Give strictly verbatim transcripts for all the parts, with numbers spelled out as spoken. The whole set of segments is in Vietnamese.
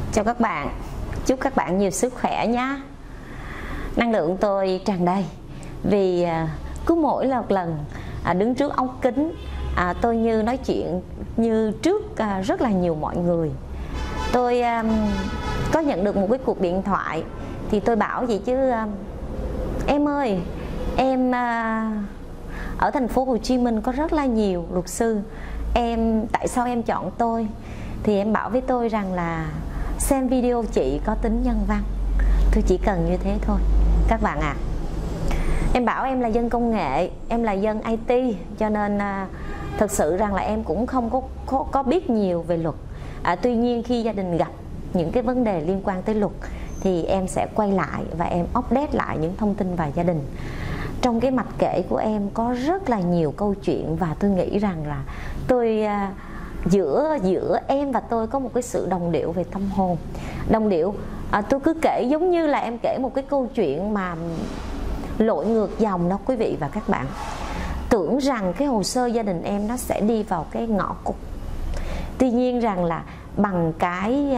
Chào các bạn, chúc các bạn nhiều sức khỏe nhé. Năng lượng tôi tràn đầy vì cứ mỗi một lần đứng trước ống kính, tôi như nói chuyện như trước rất là nhiều mọi người. Tôi có nhận được một cái cuộc điện thoại thì tôi bảo vậy chứ em ơi, em ở thành phố Hồ Chí Minh có rất là nhiều luật sư, em tại sao em chọn tôi? Thì em bảo với tôi rằng là xem video chị có tính nhân văn. Tôi chỉ cần như thế thôi các bạn ạ. À, em bảo em là dân công nghệ, em là dân i tê, cho nên à, thật sự rằng là em cũng không có, có, có biết nhiều về luật. à, Tuy nhiên khi gia đình gặp những cái vấn đề liên quan tới luật thì em sẽ quay lại và em update lại những thông tin về gia đình. Trong cái mạch kể của em có rất là nhiều câu chuyện, và tôi nghĩ rằng là tôi à, giữa giữa em và tôi có một cái sự đồng điệu về tâm hồn. Đồng điệu à, tôi cứ kể giống như là em kể một cái câu chuyện mà lội ngược dòng đó quý vị và các bạn. Tưởng rằng cái hồ sơ gia đình em nó sẽ đi vào cái ngõ cụt. Tuy nhiên rằng là bằng cái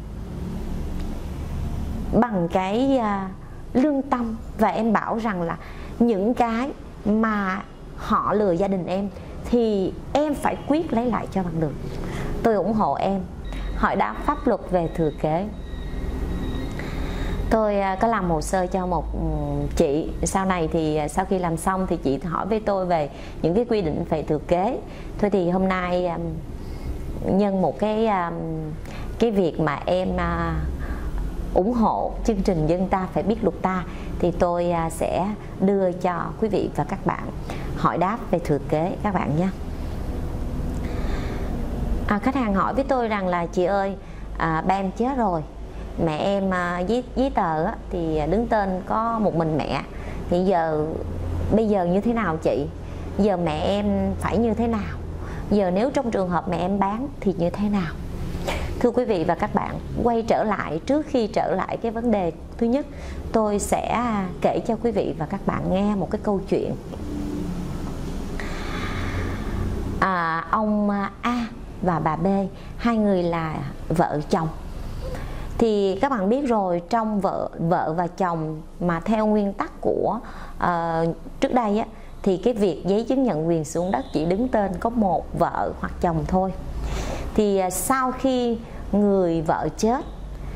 bằng cái lương tâm, và em bảo rằng là những cái mà họ lừa gia đình em thì em phải quyết lấy lại cho bằng được. Tôi ủng hộ em. Hỏi đáp pháp luật về thừa kế. Tôi có làm hồ sơ cho một chị. Sau này thì sau khi làm xong thì chị hỏi với tôi về những cái quy định về thừa kế. Thôi thì hôm nay nhân một cái cái việc mà em ủng hộ chương trình Dân Ta Phải Biết Luật Ta, thì tôi sẽ đưa cho quý vị và các bạn hỏi đáp về thừa kế các bạn nhé. À, khách hàng hỏi với tôi rằng là chị ơi, à, ba em chết rồi, mẹ em à, giấy, giấy tờ á, thì đứng tên có một mình mẹ, thì giờ bây giờ như thế nào chị? Giờ mẹ em phải như thế nào? Giờ nếu trong trường hợp mẹ em bán thì như thế nào? Thưa quý vị và các bạn, quay trở lại, trước khi trở lại cái vấn đề thứ nhất, tôi sẽ kể cho quý vị và các bạn nghe một cái câu chuyện. À, ông A và bà B, hai người là vợ chồng. Thì các bạn biết rồi, trong vợ vợ và chồng mà theo nguyên tắc của uh, trước đây á, thì cái việc giấy chứng nhận quyền sử dụng đất chỉ đứng tên có một vợ hoặc chồng thôi. Thì uh, sau khi người vợ chết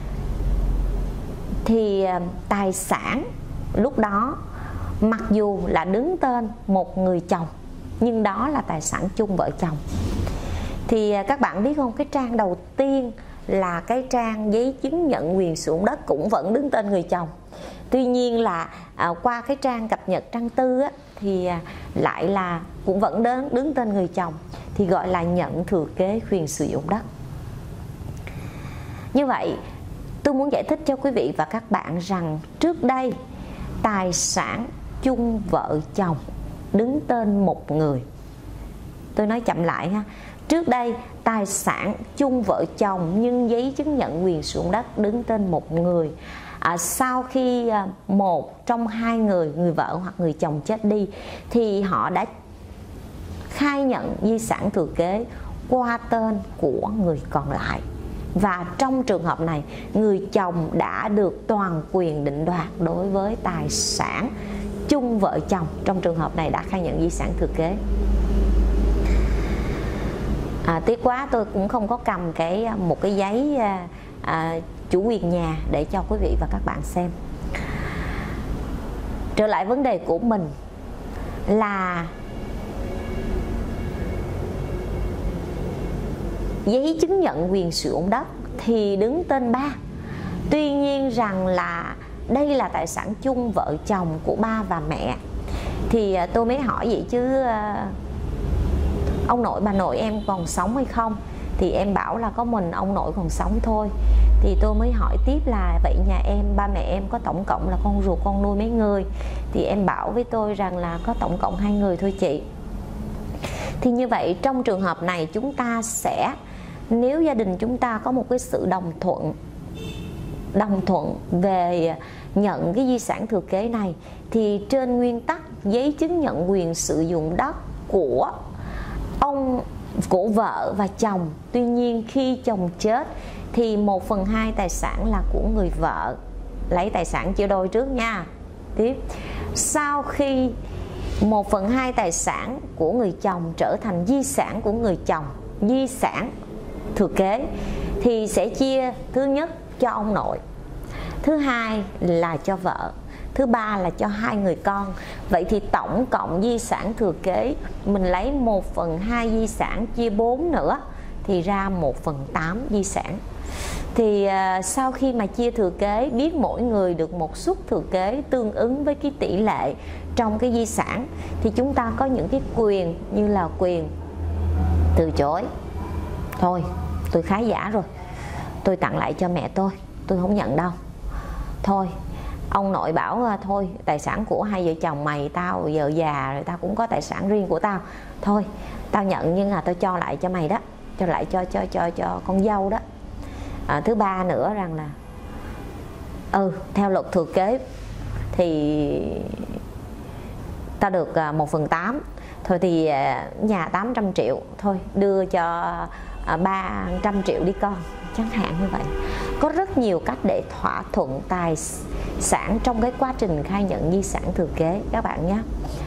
thì uh, tài sản lúc đó mặc dù là đứng tên một người chồng, nhưng đó là tài sản chung vợ chồng. Thì các bạn biết không, cái trang đầu tiên là cái trang giấy chứng nhận quyền sử dụng đất cũng vẫn đứng tên người chồng. Tuy nhiên là à, qua cái trang cập nhật trang tư á, thì à, lại là cũng vẫn đứng, đứng tên người chồng, thì gọi là nhận thừa kế quyền sử dụng đất. Như vậy tôi muốn giải thích cho quý vị và các bạn rằng trước đây tài sản chung vợ chồng đứng tên một người. Tôi nói chậm lại ha. Trước đây tài sản chung vợ chồng nhưng giấy chứng nhận quyền sử dụng đất đứng tên một người. à, Sau khi một trong hai người, người vợ hoặc người chồng chết đi, thì họ đã khai nhận di sản thừa kế qua tên của người còn lại. Và trong trường hợp này, người chồng đã được toàn quyền định đoạt đối với tài sản chung vợ chồng. Trong trường hợp này đã khai nhận di sản thừa kế. À, tiếc quá tôi cũng không có cầm cái một cái giấy à, à, chủ quyền nhà để cho quý vị và các bạn xem. Trở lại vấn đề của mình là giấy chứng nhận quyền sử dụng đất thì đứng tên ba. Tuy nhiên rằng là đây là tài sản chung vợ chồng của ba và mẹ. Thì tôi mới hỏi vậy chứ ông nội bà nội em còn sống hay không? Thì em bảo là có mình ông nội còn sống thôi. Thì tôi mới hỏi tiếp là vậy nhà em, ba mẹ em có tổng cộng là con ruột con nuôi mấy người? Thì em bảo với tôi rằng là có tổng cộng hai người thôi chị. Thì như vậy trong trường hợp này chúng ta sẽ, nếu gia đình chúng ta có một cái sự đồng thuận đồng thuận về nhận cái di sản thừa kế này, thì trên nguyên tắc giấy chứng nhận quyền sử dụng đất của ông, của vợ và chồng. Tuy nhiên khi chồng chết thì một phần hai tài sản là của người vợ, lấy tài sản chia đôi trước nha. Tiếp, sau khi một phần hai tài sản của người chồng trở thành di sản của người chồng, di sản thừa kế, thì sẽ chia thứ nhất cho ông nội, thứ hai là cho vợ, thứ ba là cho hai người con. Vậy thì tổng cộng di sản thừa kế mình lấy một phần hai di sản chia bốn nữa thì ra một phần tám di sản. Thì uh, sau khi mà chia thừa kế, biết mỗi người được một suất thừa kế tương ứng với cái tỷ lệ trong cái di sản, thì chúng ta có những cái quyền như là quyền từ chối. Thôi tôi khá giả rồi, tôi tặng lại cho mẹ tôi, tôi không nhận đâu. Thôi ông nội bảo thôi tài sản của hai vợ chồng mày, tao giờ già rồi, tao cũng có tài sản riêng của tao, thôi tao nhận nhưng mà tao cho lại cho mày đó, cho lại cho cho cho cho con dâu đó. À, thứ ba nữa rằng là ừ theo luật thừa kế thì tao được một phần tám, thôi thì nhà tám trăm triệu, thôi đưa cho ba trăm triệu đi con, chẳng hạn như vậy. Có rất nhiều cách để thỏa thuận tài sản trong cái quá trình khai nhận di sản thừa kế các bạn nhé.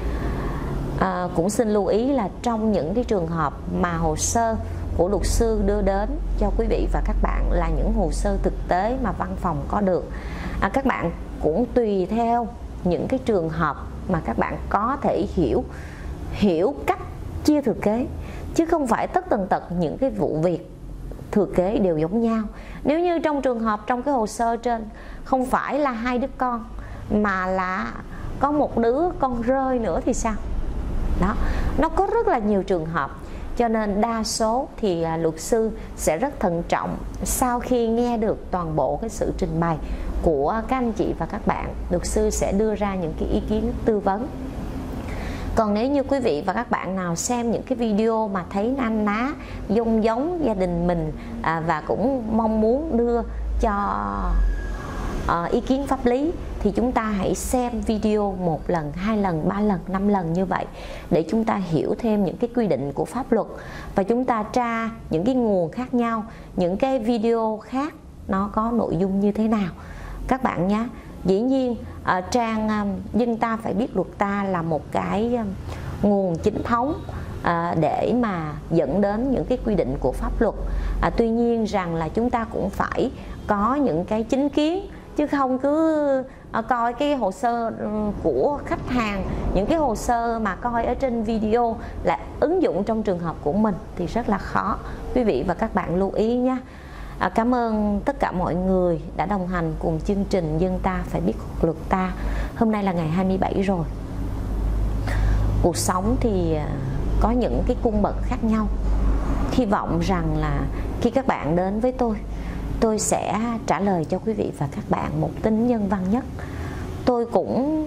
À, cũng xin lưu ý là trong những cái trường hợp mà hồ sơ của luật sư đưa đến cho quý vị và các bạn là những hồ sơ thực tế mà văn phòng có được, à, các bạn cũng tùy theo những cái trường hợp mà các bạn có thể hiểu hiểu cách chia thừa kế, chứ không phải tất tần tật những cái vụ việc thừa kế đều giống nhau. Nếu như trong trường hợp trong cái hồ sơ trên không phải là hai đứa con mà là có một đứa con rơi nữa thì sao? Đó, nó có rất là nhiều trường hợp, cho nên đa số thì luật sư sẽ rất thận trọng. Sau khi nghe được toàn bộ cái sự trình bày của các anh chị và các bạn, luật sư sẽ đưa ra những cái ý kiến tư vấn. Còn nếu như quý vị và các bạn nào xem những cái video mà thấy na ná giống giống gia đình mình, à, và cũng mong muốn đưa cho à, ý kiến pháp lý, thì chúng ta hãy xem video một lần, hai lần, ba lần, năm lần như vậy để chúng ta hiểu thêm những cái quy định của pháp luật, và chúng ta tra những cái nguồn khác nhau, những cái video khác nó có nội dung như thế nào các bạn nhé. Dĩ nhiên ở trang uh, Dân Ta Phải Biết Luật Ta là một cái uh, nguồn chính thống uh, để mà dẫn đến những cái quy định của pháp luật. Uh, tuy nhiên rằng là chúng ta cũng phải có những cái chính kiến, chứ không cứ uh, coi cái hồ sơ uh, của khách hàng, những cái hồ sơ mà coi ở trên video là ứng dụng trong trường hợp của mình thì rất là khó. Quý vị và các bạn lưu ý nhé. À, cảm ơn tất cả mọi người đã đồng hành cùng chương trình Dân Ta Phải Biết Luật Ta. Hôm nay là ngày hai mươi bảy rồi. Cuộc sống thì có những cái cung bậc khác nhau. Hy vọng rằng là khi các bạn đến với tôi, tôi sẽ trả lời cho quý vị và các bạn một tính nhân văn nhất. Tôi cũng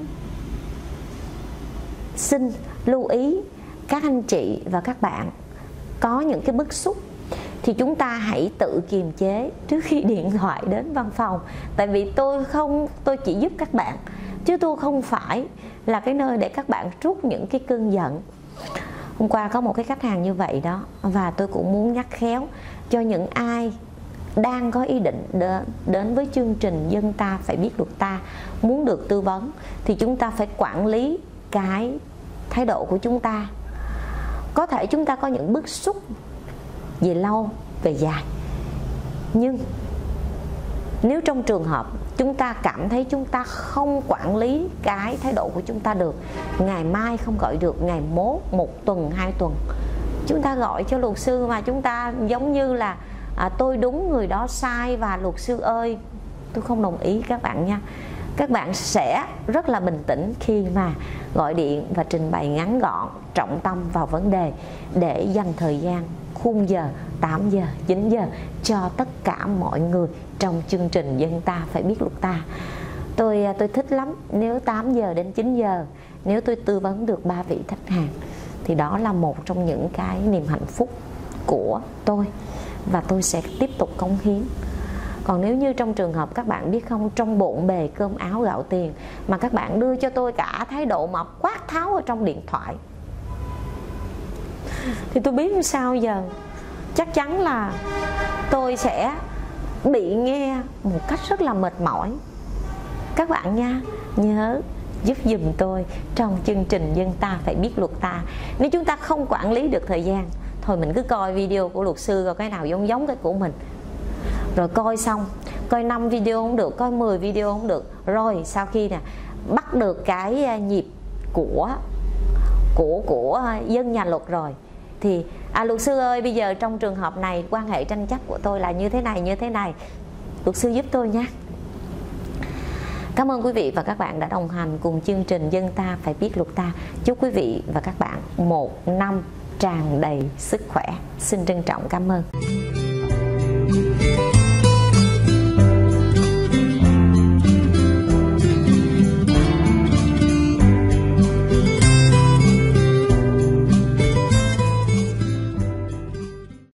xin lưu ý các anh chị và các bạn có những cái bức xúc thì chúng ta hãy tự kiềm chế trước khi điện thoại đến văn phòng. Tại vì tôi không, tôi chỉ giúp các bạn, chứ tôi không phải là cái nơi để các bạn trút những cái cơn giận. Hôm qua có một cái khách hàng như vậy đó, và tôi cũng muốn nhắc khéo cho những ai đang có ý định đến, đến với chương trình Dân Ta Phải Biết Luật Ta, muốn được tư vấn, thì chúng ta phải quản lý cái thái độ của chúng ta. Có thể chúng ta có những bức xúc về lâu, về dài, nhưng nếu trong trường hợp chúng ta cảm thấy chúng ta không quản lý cái thái độ của chúng ta được, ngày mai không gọi được, ngày mốt, một tuần, hai tuần, chúng ta gọi cho luật sư mà chúng ta giống như là à, tôi đúng người đó sai và luật sư ơi tôi không đồng ý các bạn nha. Các bạn sẽ rất là bình tĩnh khi mà gọi điện và trình bày ngắn gọn, trọng tâm vào vấn đề, để dành thời gian khung giờ tám giờ, chín giờ cho tất cả mọi người trong chương trình Dân Ta Phải Biết Luật Ta. Tôi tôi thích lắm nếu tám giờ đến chín giờ, nếu tôi tư vấn được ba vị khách hàng thì đó là một trong những cái niềm hạnh phúc của tôi, và tôi sẽ tiếp tục cống hiến. Còn nếu như trong trường hợp các bạn biết không, trong bộn bề cơm áo gạo tiền mà các bạn đưa cho tôi cả thái độ mà quát tháo ở trong điện thoại, thì tôi biết sao giờ. Chắc chắn là tôi sẽ bị nghe một cách rất là mệt mỏi. Các bạn nha, nhớ giúp giùm tôi trong chương trình Dân Ta Phải Biết Luật Ta. Nếu chúng ta không quản lý được thời gian, thôi mình cứ coi video của luật sư coi cái nào giống giống cái của mình. Rồi coi xong, coi năm video không được, coi mười video không được. Rồi sau khi nè bắt được cái nhịp của của của dân nhà luật rồi thì à, luật sư ơi, bây giờ trong trường hợp này quan hệ tranh chấp của tôi là như thế này như thế này, luật sư giúp tôi nha. Cảm ơn quý vị và các bạn đã đồng hành cùng chương trình Dân Ta Phải Biết Luật Ta. Chúc quý vị và các bạn một năm tràn đầy sức khỏe. Xin trân trọng cảm ơn.